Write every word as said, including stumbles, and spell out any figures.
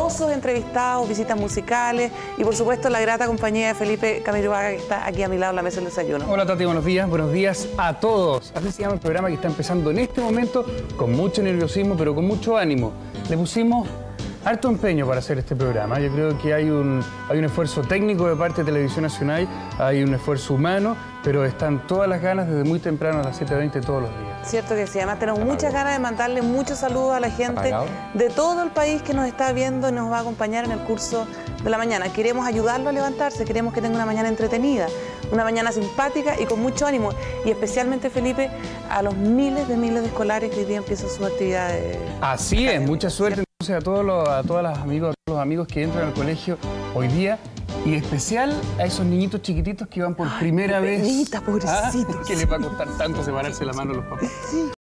numerosos entrevistados, visitas musicales y por supuesto la grata compañía de Felipe Camiroaga, que está aquí a mi lado en la mesa del desayuno. Hola Tati, buenos días, buenos días a todos. Así se llama el programa que está empezando en este momento con mucho nerviosismo, pero con mucho ánimo. Le pusimos harto empeño para hacer este programa. Yo creo que hay un, hay un esfuerzo técnico de parte de Televisión Nacional, hay un esfuerzo humano, pero están todas las ganas desde muy temprano a las siete veinte todos los días. Cierto que sí, además tenemos muchas ganas de mandarle muchos saludos a la gente ¿Apagado? de todo el país que nos está viendo y nos va a acompañar en el curso de la mañana. Queremos ayudarlo a levantarse, queremos que tenga una mañana entretenida, una mañana simpática y con mucho ánimo. Y especialmente, Felipe, a los miles de miles de escolares que hoy día empiezan sus actividades. Así es, mucha suerte entonces a todos los, a todas las amigos, a todos los amigos que entran al colegio hoy día. Y especial a esos niñitos chiquititos que van por Ay, primera vez. Penita, pobrecitos. ¿Ah? Que les va a costar tanto separarse la mano a los papás.